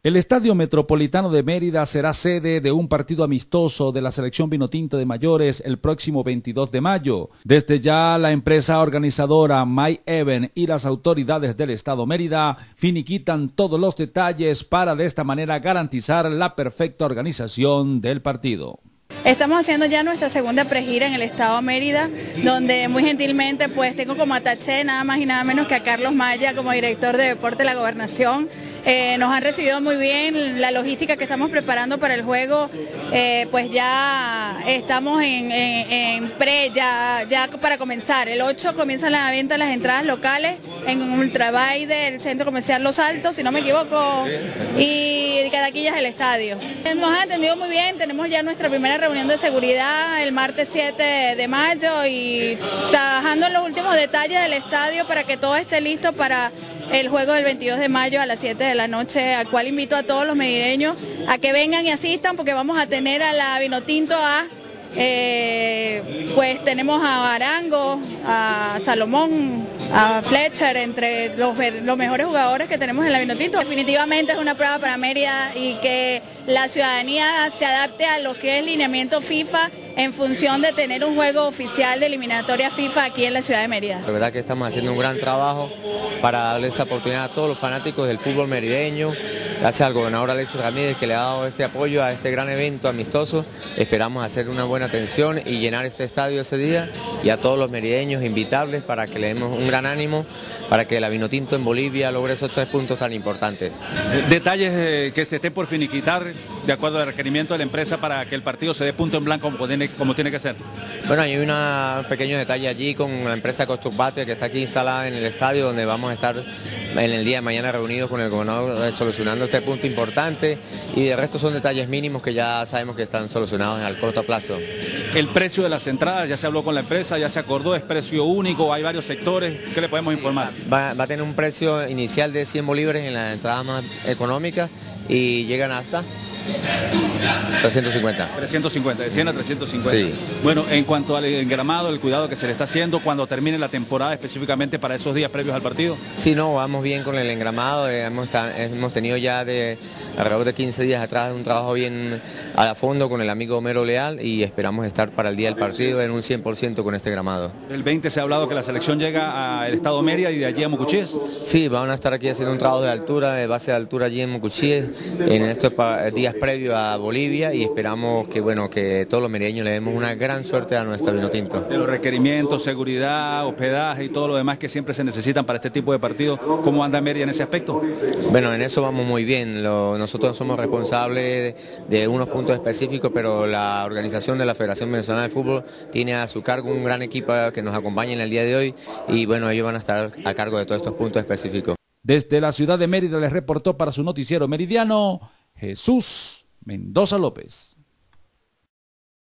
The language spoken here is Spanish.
El Estadio Metropolitano de Mérida será sede de un partido amistoso de la selección Vinotinto de mayores el próximo 22 de mayo. Desde ya la empresa organizadora My Even y las autoridades del Estado Mérida finiquitan todos los detalles para de esta manera garantizar la perfecta organización del partido. Estamos haciendo ya nuestra segunda pregira en el Estado Mérida, donde muy gentilmente pues tengo como ataché nada más y nada menos que a Carlos Maya como director de Deporte de la Gobernación. Nos han recibido muy bien, la logística que estamos preparando para el juego, pues ya estamos en ya para comenzar. El 8 comienzan la venta de las entradas locales en Ultrabay del Centro Comercial Los Altos, si no me equivoco, y Cadaquillas del estadio. Nos han atendido muy bien, tenemos ya nuestra primera reunión de seguridad el martes 7 de mayo y trabajando en los últimos detalles del estadio para que todo esté listo para el juego del 22 de mayo a las 7 de la noche, al cual invito a todos los medireños a que vengan y asistan porque vamos a tener a la Vinotinto A, pues tenemos a Arango, a Salomón, a Fletcher, entre los mejores jugadores que tenemos en la Vinotinto. Definitivamente es una prueba para Mérida y que la ciudadanía se adapte a lo que es el lineamiento FIFA en función de tener un juego oficial de eliminatoria FIFA aquí en la ciudad de Mérida. La verdad que estamos haciendo un gran trabajo para darle esa oportunidad a todos los fanáticos del fútbol merideño. Gracias al gobernador Alexis Ramírez que le ha dado este apoyo a este gran evento amistoso. Esperamos hacer una buena atención y llenar este estadio ese día, y a todos los merideños invitarles para que le demos un gran ánimo para que la Vinotinto en Bolivia logre esos 3 puntos tan importantes. Detalles que se estén por finiquitar de acuerdo al requerimiento de la empresa para que el partido se dé punto en blanco como tiene que ser. Bueno, hay un pequeño detalle allí con la empresa Costumbate que está aquí instalada en el estadio, donde vamos a estar en el día de mañana reunidos con el gobernador solucionando este punto importante, y de resto son detalles mínimos que ya sabemos que están solucionados al corto plazo. El precio de las entradas, ya se habló con la empresa, ya se acordó, es precio único, hay varios sectores, ¿qué le podemos informar? Va a tener un precio inicial de 100 bolívares en las entradas más económicas y llegan hasta 350. 350, de 100 a 350. Sí. Bueno, en cuanto al engramado, el cuidado que se le está haciendo cuando termine la temporada específicamente para esos días previos al partido. Sí, no, vamos bien con el engramado, hemos tenido ya alrededor de 15 días atrás un trabajo bien a fondo con el amigo Homero Leal, y esperamos estar para el día del partido en un 100% con este engramado. El 20 se ha hablado que la selección llega al Estado Mérida y de allí a Mucuchíes. Sí, van a estar aquí haciendo un trabajo de altura, de base de altura allí en Mucuchíes, en estos días previos a Bolivia, y esperamos que todos los merideños le demos una gran suerte a nuestra Vinotinto. De los requerimientos, seguridad, hospedaje y todo lo demás que siempre se necesitan para este tipo de partidos, ¿cómo anda Mérida en ese aspecto? Bueno, en eso vamos muy bien. Nosotros somos responsables de unos puntos específicos, pero la organización de la Federación Venezolana de Fútbol tiene a su cargo un gran equipo que nos acompaña en el día de hoy, y bueno, ellos van a estar a cargo de todos estos puntos específicos. Desde la ciudad de Mérida les reportó para su noticiero meridiano Jesús Mendoza López.